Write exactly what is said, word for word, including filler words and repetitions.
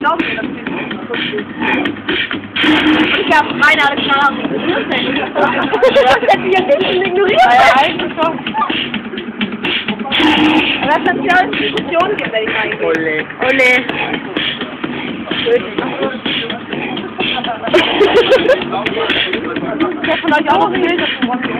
glauben mir, dass wir nicht lustig. Ich habe meine alle Knall ignoriert. Das hätte ich jetzt nicht ignoriert. Ja, eigentlich schon. Aber dass es ja eine Diskussion gibt, wenn ich meine. Ole. Ole. Ich habe von euch auch noch ein Bild davon.